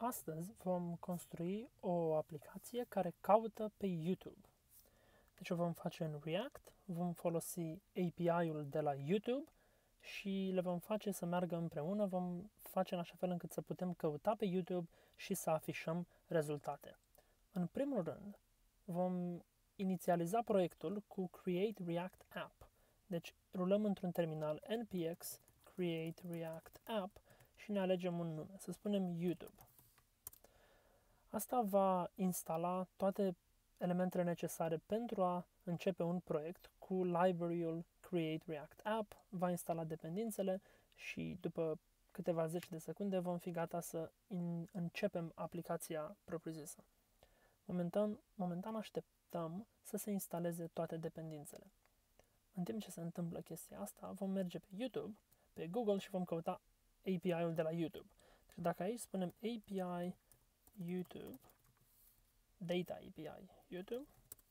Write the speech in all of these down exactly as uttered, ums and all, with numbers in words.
Astăzi vom construi o aplicație care caută pe YouTube. Deci o vom face în React, vom folosi A P I-ul de la YouTube și le vom face să meargă împreună, vom face în așa fel încât să putem căuta pe YouTube și să afișăm rezultate. În primul rând, vom inițializa proiectul cu Create React App. Deci rulăm într-un terminal N P X Create React App și ne alegem un nume, să spunem YouTube. Asta va instala toate elementele necesare pentru a începe un proiect cu library-ul Create React App, va instala dependențele și după câteva zeci de secunde vom fi gata să in, începem aplicația propriu-zisă. Momentan, momentan așteptăm să se instaleze toate dependențele. În timp ce se întâmplă chestia asta, vom merge pe YouTube, pe Google și vom căuta A P I-ul de la YouTube. Deci dacă aici spunem A P I YouTube, Data A P I YouTube,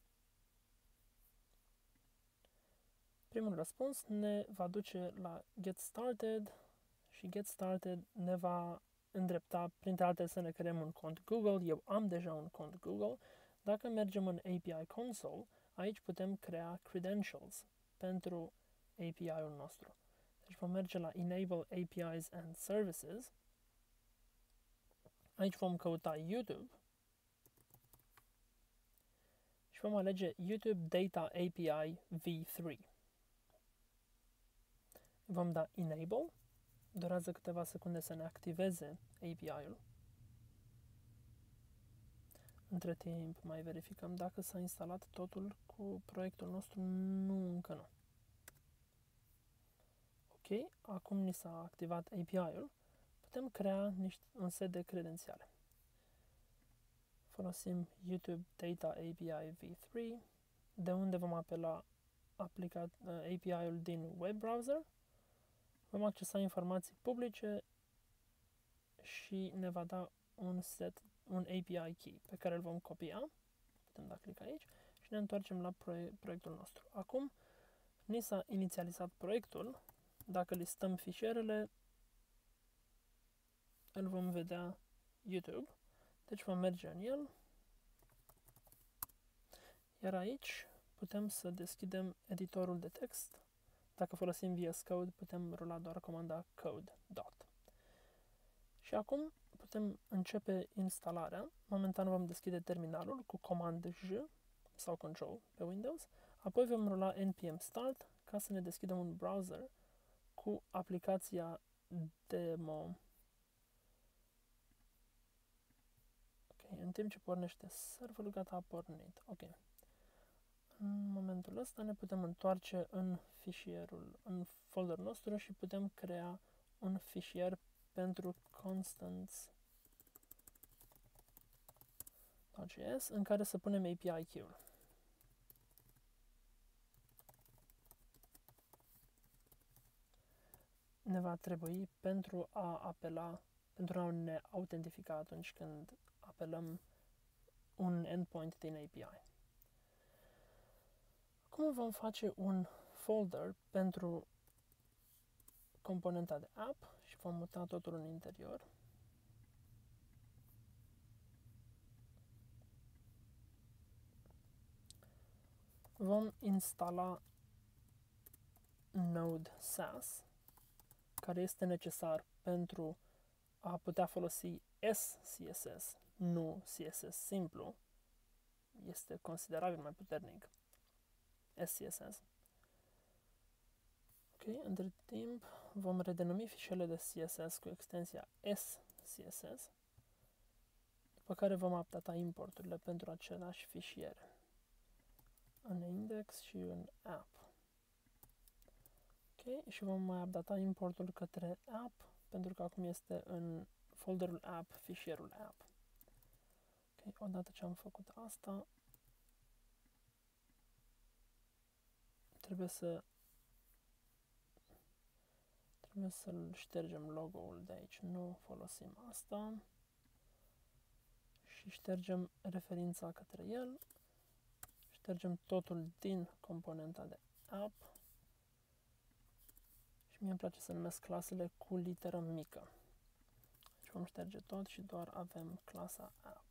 primul răspuns ne va duce la Get Started și Get Started ne va îndrepta, printre altele, să ne creăm un cont Google. Eu am deja un cont Google. Dacă mergem în A P I Console, aici putem crea credentials pentru A P I-ul nostru. Deci vom merge la Enable A P Is and Services. Aici vom căuta YouTube și vom alege YouTube Data A P I V trei. Vom da Enable. Durează câteva secunde să ne activeze A P I-ul. Între timp mai verificăm dacă s-a instalat totul cu proiectul nostru. Nu, încă nu. Ok, acum ni s-a activat A P I-ul. Putem crea niște, un set de credențiale. Folosim YouTube Data A P I V trei, de unde vom apela A P I-ul din web browser. Vom accesa informații publice și ne va da un set, un A P I key pe care îl vom copia. Putem da click aici și ne întoarcem la proie- proiectul nostru. Acum ni s-a inițializat proiectul. Dacă listăm fișierele, îl vom vedea YouTube. Deci vom merge în el. Iar aici putem să deschidem editorul de text. Dacă folosim V S Code, putem rula doar comanda code dot. Și acum putem începe instalarea. Momentan vom deschide terminalul cu comand J sau Control pe Windows. Apoi vom rula npm start ca să ne deschidem un browser cu aplicația demo. Ok, în timp ce pornește serverul, gata, a pornit. Ok. În momentul ăsta ne putem întoarce în fișierul, în folderul nostru și putem crea un fișier pentru constants.js în care să punem A P I key-ul. Ne va trebui pentru a apela, pentru a ne autentifica atunci când apelăm un endpoint din A P I. Acum vom face un folder pentru componenta de app și vom muta totul în interior. Vom instala Node S A S, care este necesar pentru a putea folosi S C S S, nu C S S simplu. Este considerabil mai puternic S C S S. Ok, între timp vom redenumi fișierele de C S S cu extensia S C S S, după care vom updata importurile pentru același fișier în index și în app. Ok, și vom mai updata importul către app, pentru că acum este în folderul app, fișierul app. Ok, odată ce am făcut asta, trebuie să trebuie să-l ștergem logo-ul de aici. Nu folosim asta. Și ștergem referința către el. Ștergem totul din componenta de app. Și mie îmi place să numesc clasele cu literă mică. Deci vom șterge tot și doar avem clasa app.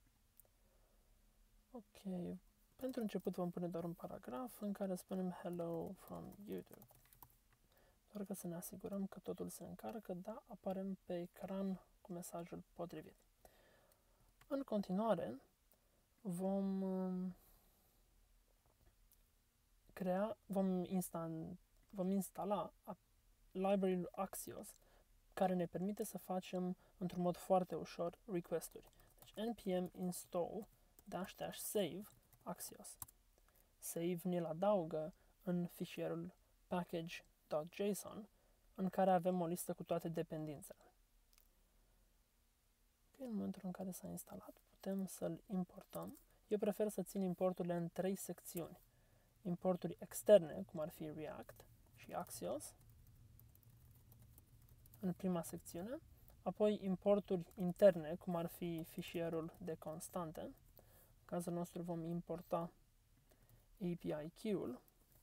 Ok, pentru început vom pune doar un paragraf în care spunem hello from YouTube. Doar ca să ne asigurăm că totul se încarcă, da, apărem pe ecran cu mesajul potrivit. În continuare, vom um, crea, vom, instan, vom instala library-ul Axios, care ne permite să facem într-un mod foarte ușor request-uri. Deci npm install dash dash save Axios. Save ne-l adaugă în fișierul package.json, în care avem o listă cu toate dependențele. Okay, în momentul în care s-a instalat, putem să-l importăm. Eu prefer să țin importurile în trei secțiuni. Importuri externe, cum ar fi React și Axios, în prima secțiune, apoi importuri interne, cum ar fi fișierul de constante. În cazul nostru vom importa A P I key-ul.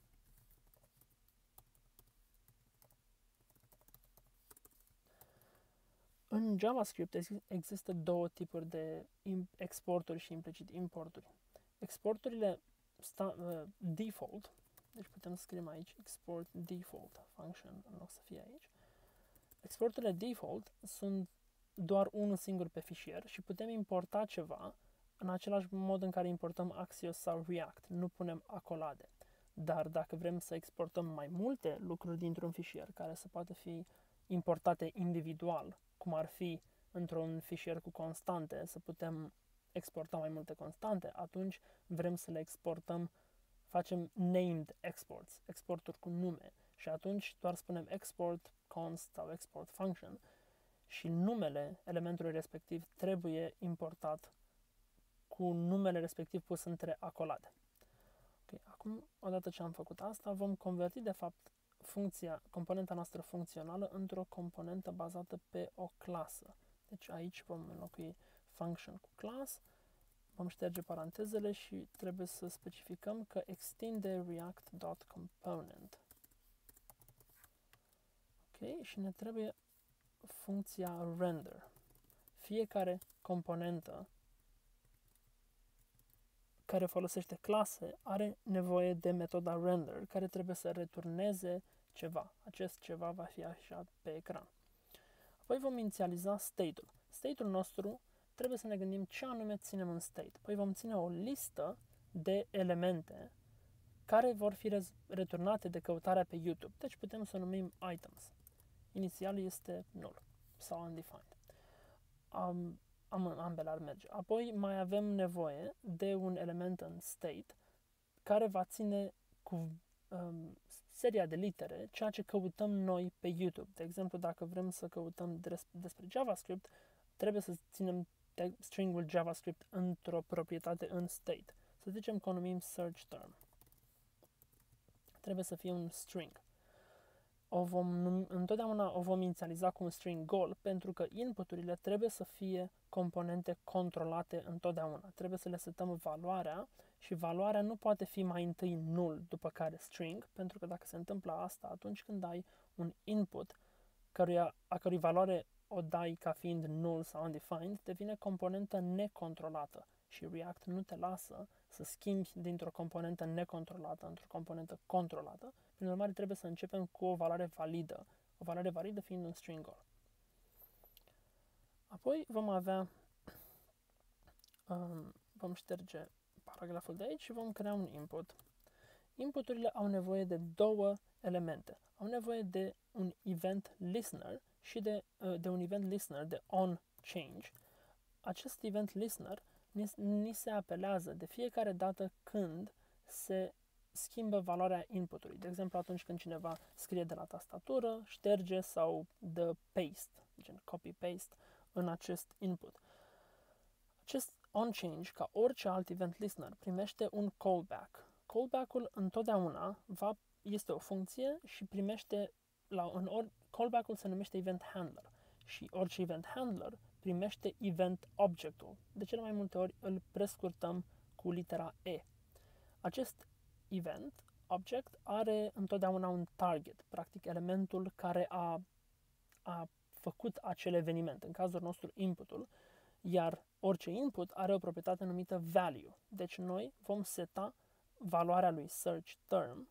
În JavaScript există două tipuri de exporturi și implicit importuri. Exporturile sta, uh, default, deci putem să scriem aici export default function în loc să fie aici. Exporturile default sunt doar unul singur pe fișier și putem importa ceva în același mod în care importăm Axios sau React. Nu punem acolade. Dar dacă vrem să exportăm mai multe lucruri dintr-un fișier care să poată fi importate individual, cum ar fi într-un fișier cu constante, să putem exporta mai multe constante, atunci vrem să le exportăm, facem named exports, exporturi cu nume. Și atunci doar spunem export const sau export function și numele elementului respectiv trebuie importat cu numele respectiv pus între acolade. Okay, acum, odată ce am făcut asta, vom converti de fapt funcția, componenta noastră funcțională într-o componentă bazată pe o clasă. Deci aici vom înlocui function cu class, vom șterge parantezele și trebuie să specificăm că extinde react.component. Ok, și ne trebuie funcția render. Fiecare componentă care folosește clase are nevoie de metoda render, care trebuie să returneze ceva. Acest ceva va fi așa pe ecran. Apoi vom inițializa state-ul. State-ul nostru trebuie să ne gândim ce anume ținem în state. Păi vom ține o listă de elemente care vor fi returnate de căutarea pe YouTube. Deci putem să o numim items. Inițial este null sau undefined. Um, Am, ambele ar merge. Apoi mai avem nevoie de un element în state care va ține cu um, seria de litere ceea ce căutăm noi pe YouTube. De exemplu, dacă vrem să căutăm des, despre JavaScript, trebuie să ținem stringul JavaScript într-o proprietate în state. Să zicem că o numim search term. Trebuie să fie un string. O vom, întotdeauna o vom inițializa cu un string gol, pentru că inputurile trebuie să fie componente controlate întotdeauna. Trebuie să le setăm valoarea și valoarea nu poate fi mai întâi null, după care string, pentru că dacă se întâmplă asta, atunci când ai un input căruia, a cărui valoare o dai ca fiind null sau undefined, devine componentă necontrolată și React nu te lasă să schimbi dintr-o componentă necontrolată într-o componentă controlată. Prin urmare, trebuie să începem cu o valoare validă, o valoare validă fiind un string gol. Apoi vom avea, um, vom șterge paragraful de aici și vom crea un input. Inputurile au nevoie de două elemente. Au nevoie de un event listener și de, uh, de un event listener de onChange. Acest event listener ni, ni se apelează de fiecare dată când se schimbă valoarea inputului. De exemplu, atunci când cineva scrie de la tastatură, șterge sau dă paste, gen copy-paste, în acest input. Acest onChange, ca orice alt event listener, primește un callback. Callback-ul întotdeauna va, este o funcție și primește, la, în or, callback-ul se numește event handler și orice event handler primește event object-ul. De cele mai multe ori îl prescurtăm cu litera E. Acest event object are întotdeauna un target, practic elementul care a, a făcut acel eveniment, în cazul nostru inputul, iar orice input are o proprietate numită value. Deci noi vom seta valoarea lui search term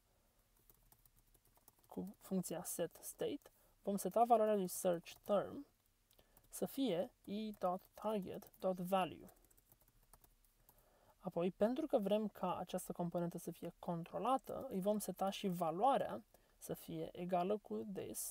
cu funcția setState, vom seta valoarea lui search term să fie e.target.value. Apoi, pentru că vrem ca această componentă să fie controlată, îi vom seta și valoarea să fie egală cu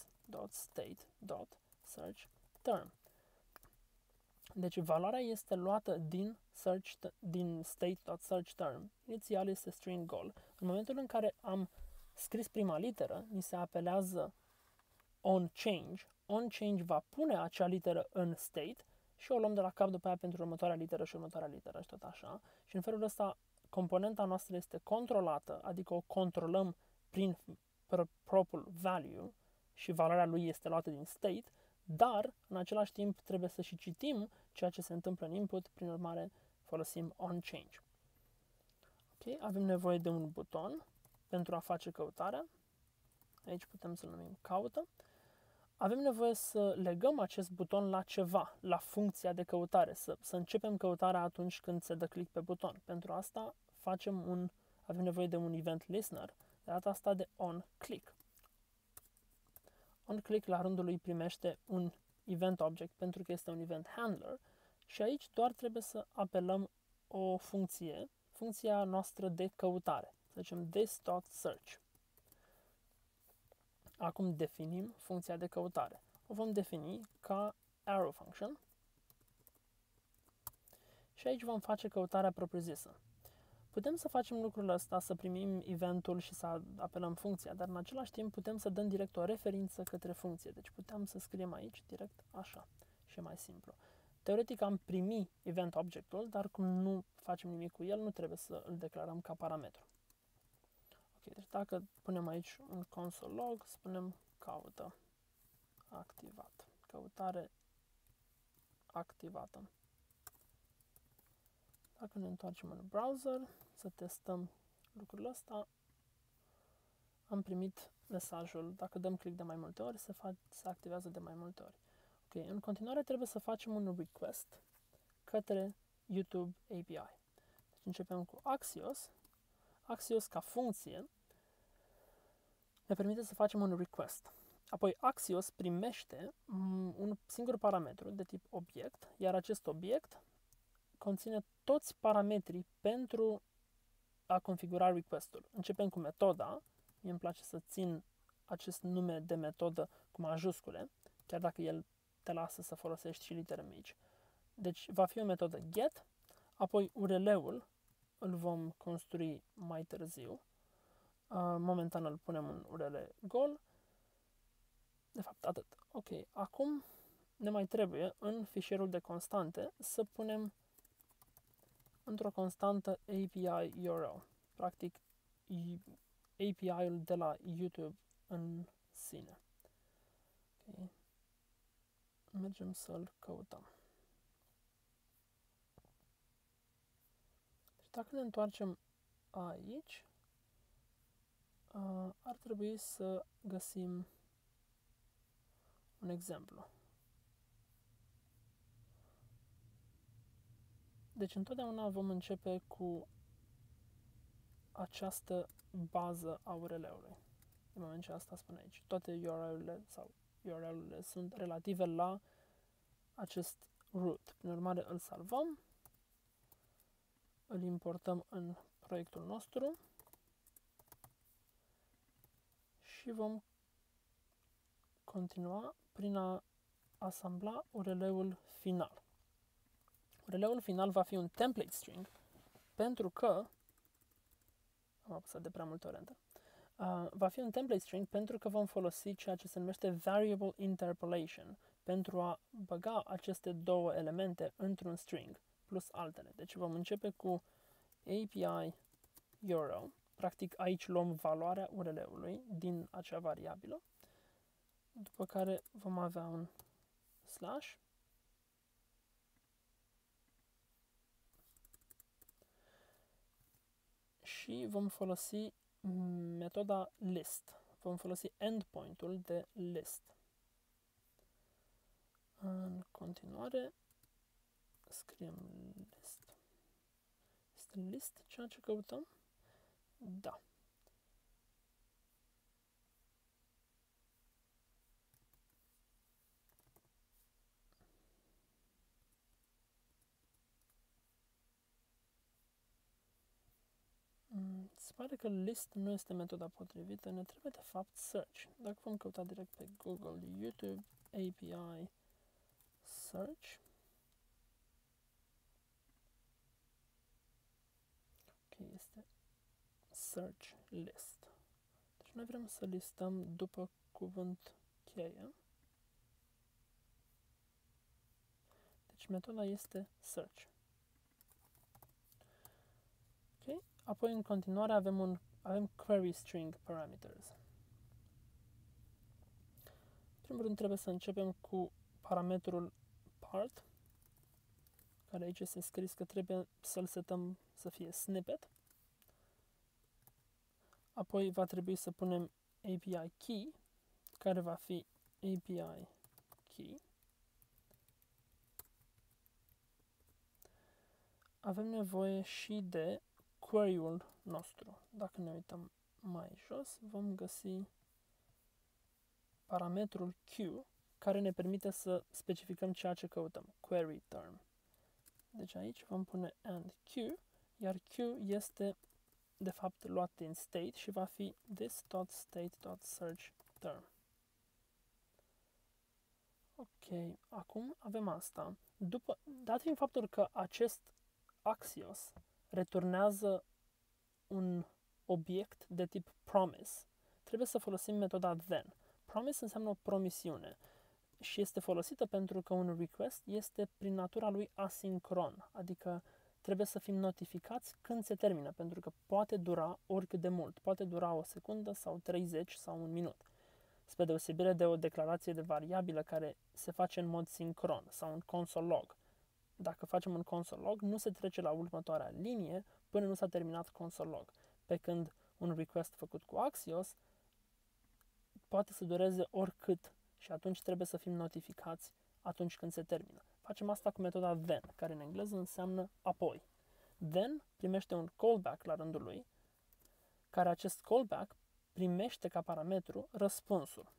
this.state.searchTerm. Deci valoarea este luată din, search, din state.searchTerm. Inițial este string goal. În momentul în care am scris prima literă, ni se apelează onChange. OnChange va pune acea literă în state și o luăm de la cap după aia pentru următoarea literă și următoarea literă și tot așa. Și în felul ăsta componenta noastră este controlată, adică o controlăm prin propriul value și valoarea lui este luată din state, dar în același timp trebuie să și citim ceea ce se întâmplă în input, prin urmare folosim onChange. Ok, avem nevoie de un buton pentru a face căutarea. Aici putem să-l numim caută. Avem nevoie să legăm acest buton la ceva, la funcția de căutare, să, să începem căutarea atunci când se dă click pe buton. Pentru asta facem un, avem nevoie de un event listener, de data asta de onClick. OnClick la rândul lui primește un event object pentru că este un event handler și aici doar trebuie să apelăm o funcție, funcția noastră de căutare. Să zicem this.search. Acum definim funcția de căutare. O vom defini ca arrow function și aici vom face căutarea propriu-zisă. Putem să facem lucrul ăsta, să primim eventul și să apelăm funcția, dar în același timp putem să dăm direct o referință către funcție. Deci putem să scriem aici direct așa și e mai simplu. Teoretic am primi event objectul, dar cum nu facem nimic cu el, nu trebuie să îl declarăm ca parametru. Ok, deci dacă punem aici un console log, spunem caută activat. Căutare activată. Dacă ne întoarcem în browser, să testăm lucrul ăsta, am primit mesajul, dacă dăm click de mai multe ori, se, fa- se activează de mai multe ori. Ok, în continuare trebuie să facem un request către YouTube A P I. Deci începem cu Axios. Axios ca funcție ne permite să facem un request. Apoi Axios primește un singur parametru de tip obiect, iar acest obiect conține toți parametrii pentru a configura request-ul. Începem cu metoda. Mie îmi place să țin acest nume de metodă cu majuscule, chiar dacă el te lasă să folosești și litere mici. Deci va fi o metodă get, apoi U R L-ul îl vom construi mai târziu. Uh, momentan îl punem în U R L gol. De fapt, atât. Ok, acum ne mai trebuie în fișierul de constante să punem într-o constantă A P I U R L. Practic, A P I-ul de la YouTube în sine. Okay. Mergem să-l căutăm. Deci dacă ne întoarcem aici, uh, ar trebui să găsim un exemplu. Deci întotdeauna vom începe cu această bază a U R L-ului. În moment ce asta spune aici. Toate U R L-urile sau U R L-urile sunt relative la acest root. Prin urmare îl salvăm, îl importăm în proiectul nostru și vom continua prin a asambla U R L-ul final. U R L-ul final va fi un template string pentru că am apăsat de prea multe ori enter. Uh, va fi un template string pentru că vom folosi ceea ce se numește variable interpolation pentru a băga aceste două elemente într-un string plus altele. Deci vom începe cu A P I U R L. Practic aici luăm valoarea U R L-ului din acea variabilă, după care vom avea un slash și vom folosi metoda list. Vom folosi endpoint-ul de list. În continuare, scriem list. Este list ceea ce căutăm? Da. Se pare că list nu este metoda potrivită, ne trebuie de fapt search. Dacă vom căuta direct pe Google, YouTube, A P I, search. Ok, este search list. Deci noi vrem să listăm după cuvânt cheie. Deci metoda este search. Ok, apoi în continuare avem un avem query string parameters. În primul rând trebuie să începem cu parametrul part, care aici este scris că trebuie să-l setăm să fie snippet. Apoi va trebui să punem A P I key, care va fi A P I key. Avem nevoie și de query-ul nostru. Dacă ne uităm mai jos, vom găsi parametrul Q, care ne permite să specificăm ceea ce căutăm, query term. Deci aici vom pune and Q, iar Q este de fapt luat din state și va fi this.state.search term. Ok, acum avem asta. După, dat fiind faptul că acest Axios returnează un obiect de tip promise, trebuie să folosim metoda then. Promise înseamnă o promisiune și este folosită pentru că un request este prin natura lui asincron, adică trebuie să fim notificați când se termină, pentru că poate dura oricât de mult, poate dura o secundă sau treizeci sau un minut, spre deosebire de o declarație de variabilă care se face în mod sincron sau un console log. Dacă facem un console log, nu se trece la următoarea linie până nu s-a terminat console log, pe când un request făcut cu Axios poate să dureze oricât și atunci trebuie să fim notificați atunci când se termină. Facem asta cu metoda then, care în engleză înseamnă apoi. Then primește un callback la rândul lui, care acest callback primește ca parametru răspunsul.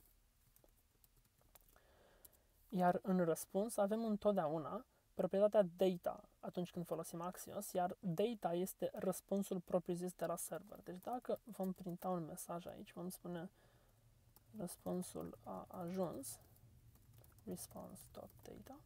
Iar în răspuns avem întotdeauna proprietatea data atunci când folosim Axios, iar data este răspunsul propriu-zis de la server. Deci dacă vom printa un mesaj aici, vom spune răspunsul a ajuns, response.data,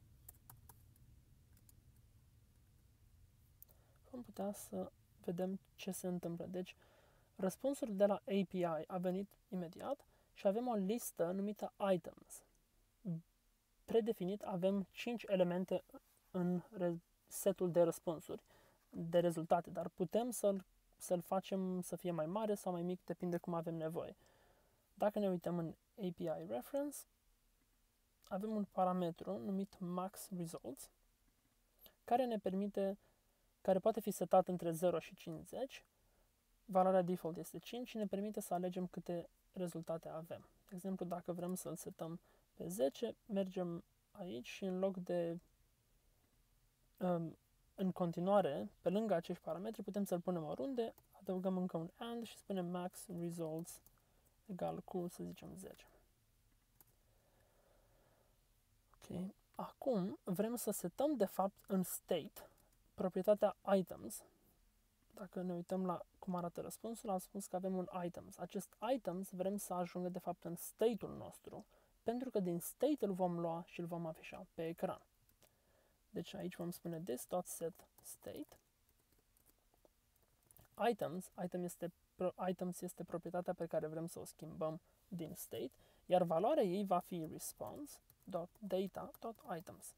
vom putea să vedem ce se întâmplă. Deci răspunsul de la A P I a venit imediat și avem o listă numită items. Predefinit avem cinci elemente în setul de răspunsuri, de rezultate, dar putem să-l, să-l facem să fie mai mare sau mai mic, depinde cum avem nevoie. Dacă ne uităm în A P I reference, avem un parametru numit max results, care ne permite, care poate fi setat între zero și cincizeci. Valoarea default este cinci și ne permite să alegem câte rezultate avem. De exemplu, dacă vrem să-l setăm pe zece, mergem aici și în loc de um, în continuare, pe lângă acești parametri, putem să-l punem oriunde, adăugăm încă un and și spunem max results egal cu, să zicem, zece. Ok. Acum vrem să setăm, de fapt, în state proprietatea items. Dacă ne uităm la cum arată răspunsul, am spus că avem un items. Acest items vrem să ajungă, de fapt, în state-ul nostru, pentru că din state îl vom lua și îl vom afișa pe ecran. Deci aici vom spune this.set state. Items, item este, items este proprietatea pe care vrem să o schimbăm din state, iar valoarea ei va fi response.data.items.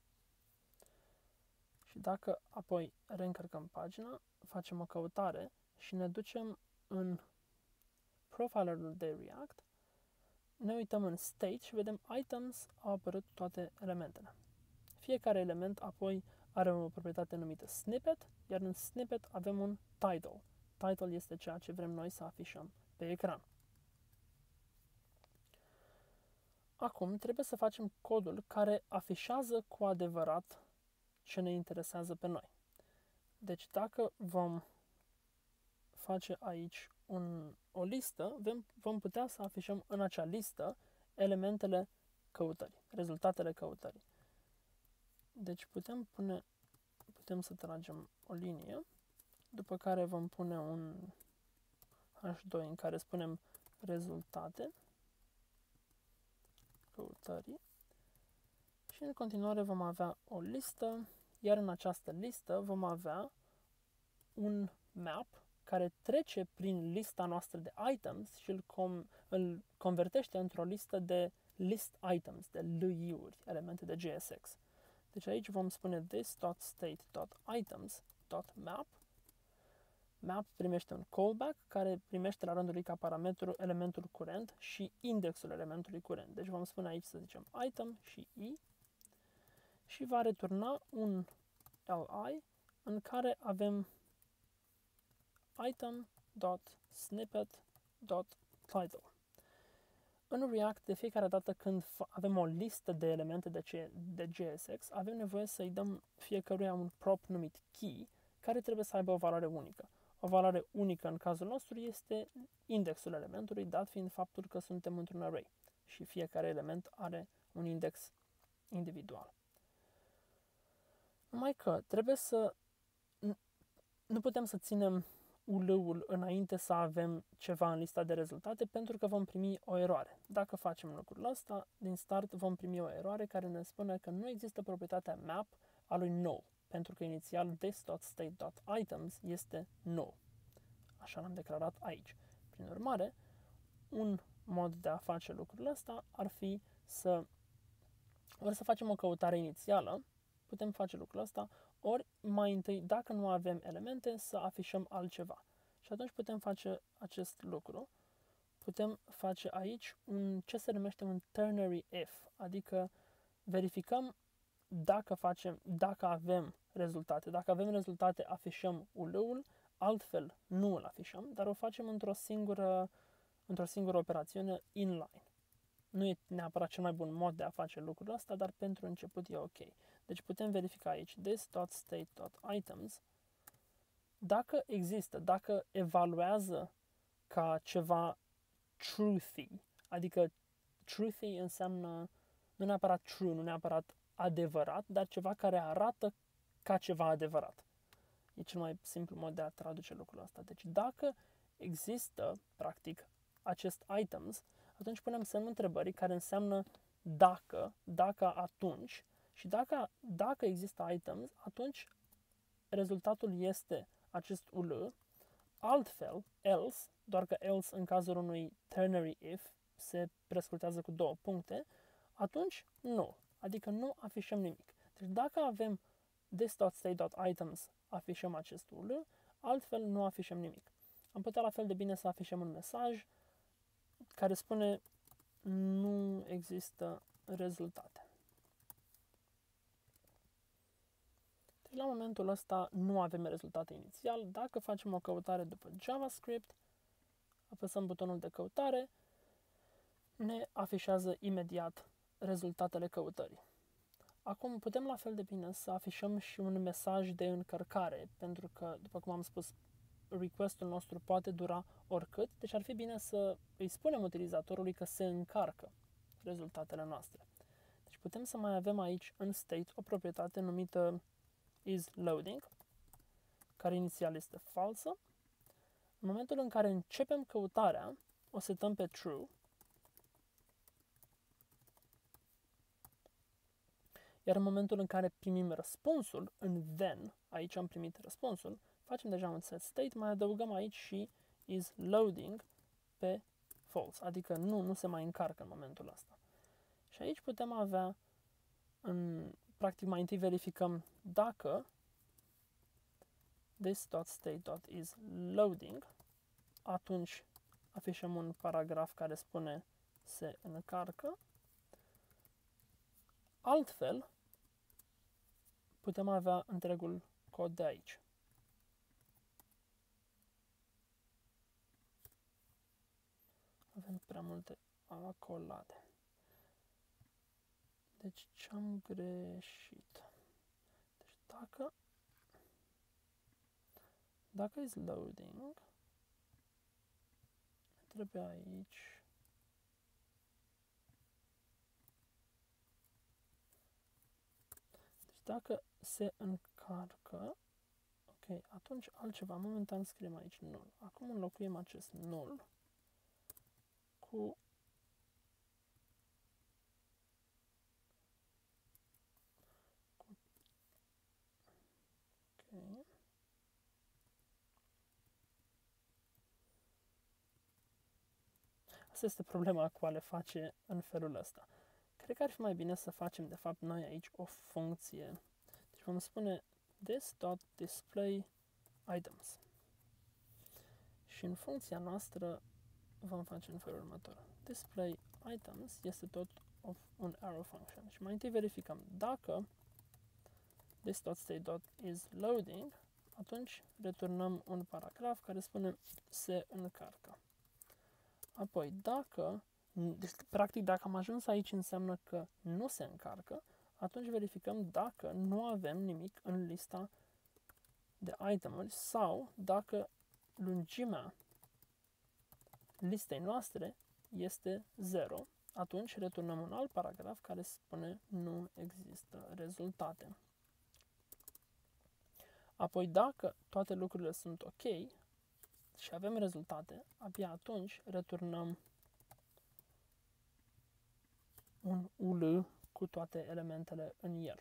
Și dacă apoi reîncărcăm pagina, facem o căutare și ne ducem în profilerul de React, ne uităm în state și vedem items, au apărut toate elementele. Fiecare element apoi are o proprietate numită snippet, iar în snippet avem un title. Title este ceea ce vrem noi să afișăm pe ecran. Acum trebuie să facem codul care afișează cu adevărat ce ne interesează pe noi. Deci dacă vom face aici un, o listă, vom, vom putea să afișăm în acea listă elementele căutării, rezultatele căutării. Deci putem pune, putem să tragem o linie, după care vom pune un H doi în care spunem rezultate căutării și în continuare vom avea o listă, iar în această listă vom avea un map care trece prin lista noastră de items și îl, com- îl convertește într-o listă de list items, de L I-uri, elemente de J S X. Deci aici vom spune this.state.items.map. Map primește un callback care primește la rândul lui ca parametru elementul curent și indexul elementului curent. Deci vom spune aici să zicem item și i și va returna un li în care avem item.snippet.title. În React, de fiecare dată când avem o listă de elemente de, C- de J S X, avem nevoie să-i dăm fiecăruia un prop numit key, care trebuie să aibă o valoare unică. O valoare unică în cazul nostru este indexul elementului, dat fiind faptul că suntem într-un array și fiecare element are un index individual. Numai că trebuie să... Nu putem să ținem U L-ul înainte să avem ceva în lista de rezultate pentru că vom primi o eroare. Dacă facem lucrul ăsta, din start vom primi o eroare care ne spune că nu există proprietatea map a lui null, pentru că inițial this.state.items este null. Așa l-am declarat aici. Prin urmare, un mod de a face lucrul ăsta ar fi să ori să facem o căutare inițială, putem face lucrul ăsta, ori mai întâi, dacă nu avem elemente, să afișăm altceva. Și atunci putem face acest lucru. Putem face aici un, ce se numește un ternary if, adică verificăm dacă, facem, dacă avem rezultate. Dacă avem rezultate, afișăm U L-ul, altfel nu îl afișăm, dar o facem într-o singură, într-o singură operațiune inline. Nu e neapărat cel mai bun mod de a face lucrul ăsta, dar pentru început e ok. Deci putem verifica aici this.state.items dacă există, dacă evaluează ca ceva truthy, adică truthy înseamnă nu neapărat true, nu neapărat adevărat, dar ceva care arată ca ceva adevărat. E cel mai simplu mod de a traduce lucrul ăsta. Deci dacă există, practic, acest items, atunci punem semnul întrebării care înseamnă dacă, dacă atunci, și dacă, dacă există items, atunci rezultatul este acest U L, altfel, else, doar că else în cazul unui ternary if se prescurtează cu două puncte, atunci nu, adică nu afișăm nimic. Deci dacă avem this.state.items, afișăm acest U L, altfel nu afișăm nimic. Am putea la fel de bine să afișăm un mesaj care spune nu există rezultate. Deci la momentul ăsta nu avem rezultate inițial. Dacă facem o căutare după JavaScript, apăsăm butonul de căutare, ne afișează imediat rezultatele căutării. Acum putem la fel de bine să afișăm și un mesaj de încărcare, pentru că, după cum am spus, request-ul nostru poate dura oricât, deci ar fi bine să îi spunem utilizatorului că se încarcă rezultatele noastre. Deci putem să mai avem aici în state o proprietate numită isLoading, care inițial este falsă. În momentul în care începem căutarea, o setăm pe true, iar în momentul în care primim răspunsul, în then, aici am primit răspunsul, facem deja un set state, mai adăugăm aici și isLoading pe false, adică nu, nu se mai încarcă în momentul ăsta. Și aici putem avea, în, practic mai întâi verificăm dacă this.state.isLoading, atunci afișăm un paragraf care spune se încarcă, altfel putem avea întregul cod de aici. Avem prea multe acolade. Deci ce-am greșit? Deci dacă dacă is loading, trebuie aici deci dacă se încarcă, ok, atunci altceva, momentan scriem aici null. Acum înlocuim acest null cu ok. Asta este problema cu a le face în felul ăsta. Cred că ar fi mai bine să facem, de fapt, noi aici o funcție. Deci vom spune this.display items. Și în funcția noastră vom face în felul următor. Display items este tot of un arrow function. Și mai întâi verificăm dacă this.state.isLoading, atunci returnăm un paragraf care spune se încarcă. Apoi, dacă, deci, practic, dacă am ajuns aici înseamnă că nu se încarcă, atunci verificăm dacă nu avem nimic în lista de itemuri sau dacă lungimea listei noastre este zero, atunci returnăm un alt paragraf care spune nu există rezultate. Apoi, dacă toate lucrurile sunt ok și avem rezultate, abia atunci returnăm un U L cu toate elementele în el.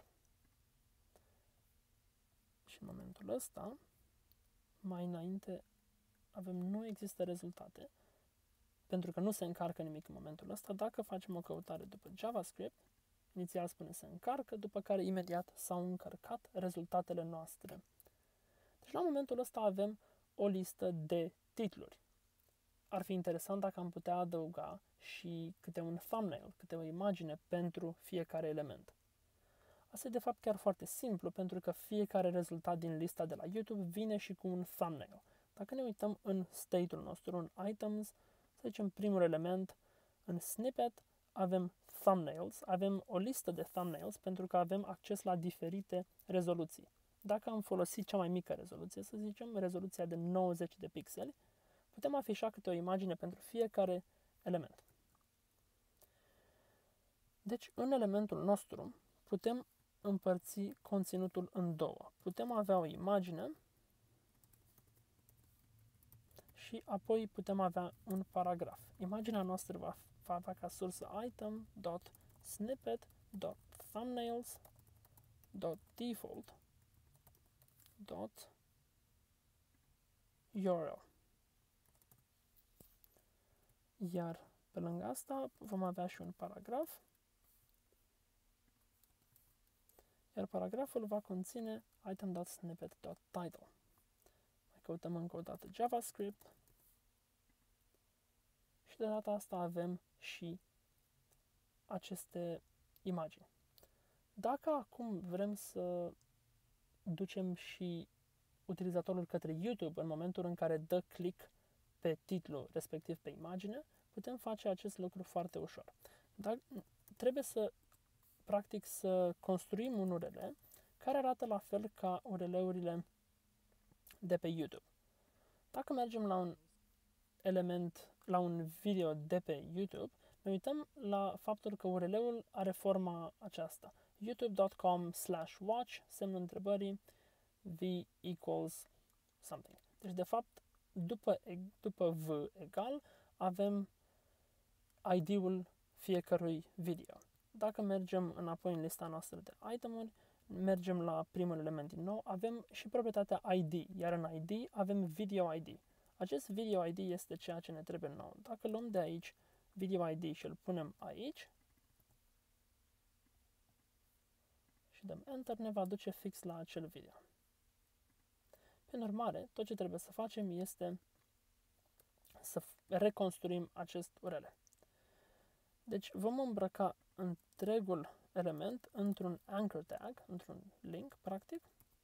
Și în momentul ăsta, mai înainte, avem nu există rezultate, pentru că nu se încarcă nimic în momentul ăsta. Dacă facem o căutare după JavaScript, inițial spune se încarcă, după care imediat s-au încărcat rezultatele noastre. Deci la momentul ăsta avem o listă de titluri. Ar fi interesant dacă am putea adăuga și câte un thumbnail, câte o imagine pentru fiecare element. Asta e de fapt chiar foarte simplu, pentru că fiecare rezultat din lista de la YouTube vine și cu un thumbnail. Dacă ne uităm în state-ul nostru, în items, să zicem primul element, în snippet avem thumbnails, avem o listă de thumbnails pentru că avem acces la diferite rezoluții. Dacă am folosit cea mai mică rezoluție, să zicem rezoluția de nouăzeci de pixeli, putem afișa câte o imagine pentru fiecare element. Deci, în elementul nostru, putem împărți conținutul în două. Putem avea o imagine și apoi putem avea un paragraf. Imaginea noastră va, va avea ca sursă item.snippet.thumbnails.default.url. Iar pe lângă asta vom avea și un paragraf. Iar paragraful va conține item.snippet.title. Mai căutăm încă o dată JavaScript. Și de data asta avem și aceste imagini. Dacă acum vrem să ducem și utilizatorul către YouTube în momentul în care dă click pe titlu, respectiv pe imagine, putem face acest lucru foarte ușor. Dar trebuie să, practic, să construim un U R L care arată la fel ca U R L-urile de pe YouTube. Dacă mergem la un element, la un video de pe YouTube, ne uităm la faptul că U R L-ul are forma aceasta. youtube.com slash watch, semnul întrebării, v equals something. Deci, de fapt, după, după v egal, avem I D-ul fiecărui video. Dacă mergem înapoi în lista noastră de itemuri, mergem la primul element din nou, avem și proprietatea I D, iar în I D avem video I D. Acest video I D este ceea ce ne trebuie nou. Dacă luăm de aici video I D și îl punem aici și dăm Enter, ne va duce fix la acel video. Prin urmare, tot ce trebuie să facem este să reconstruim acest U R L. Deci vom îmbrăca întregul element într-un anchor tag, într-un link, practic,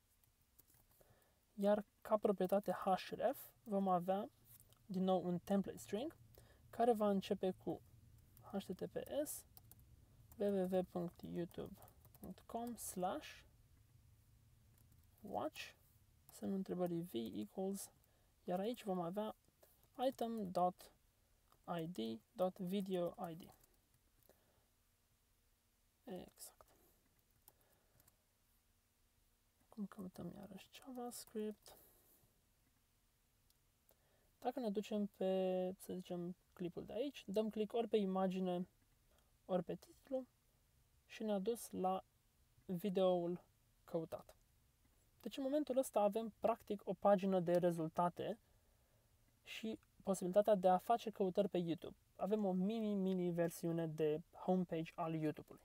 iar ca proprietate href vom avea din nou un template string care va începe cu H T T P S www punct youtube punct com slash watch, semnul întrebării v equals, iar aici vom avea item.id.videoid. Exact. Acum căutăm iarăși JavaScript. Dacă ne ducem pe, să zicem, clipul de aici, dăm click ori pe imagine, ori pe titlu și ne-a dus la videoul căutat. Deci în momentul ăsta avem practic o pagină de rezultate și posibilitatea de a face căutări pe YouTube. Avem o mini-mini versiune de homepage al YouTube-ului.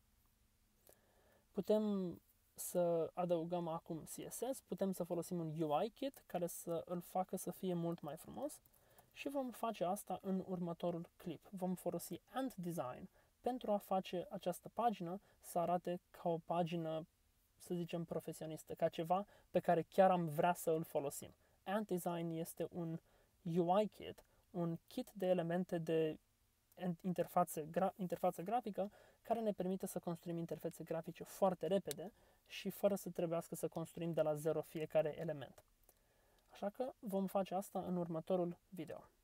Putem să adăugăm acum C S S, putem să folosim un U I kit care să îl facă să fie mult mai frumos și vom face asta în următorul clip. Vom folosi Ant Design pentru a face această pagină să arate ca o pagină, să zicem, profesionistă, ca ceva pe care chiar am vrea să îl folosim. Ant Design este un U I kit, un kit de elemente de interfață, gra- interfață grafică care ne permite să construim interfețe grafice foarte repede și fără să trebuiască să construim de la zero fiecare element. Așa că vom face asta în următorul video.